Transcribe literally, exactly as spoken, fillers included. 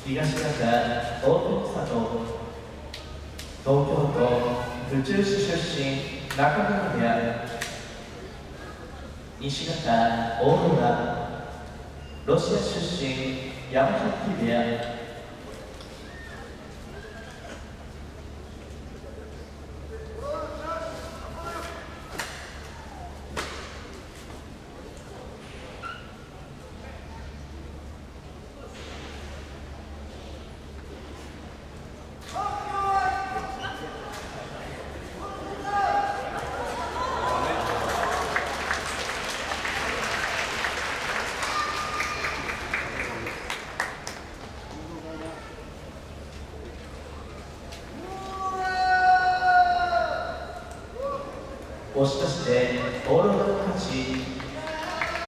東方大富里、東京都府中市出身中村部屋、西方大野ロシア出身山崎部屋、押し出してオーロラの勝ち。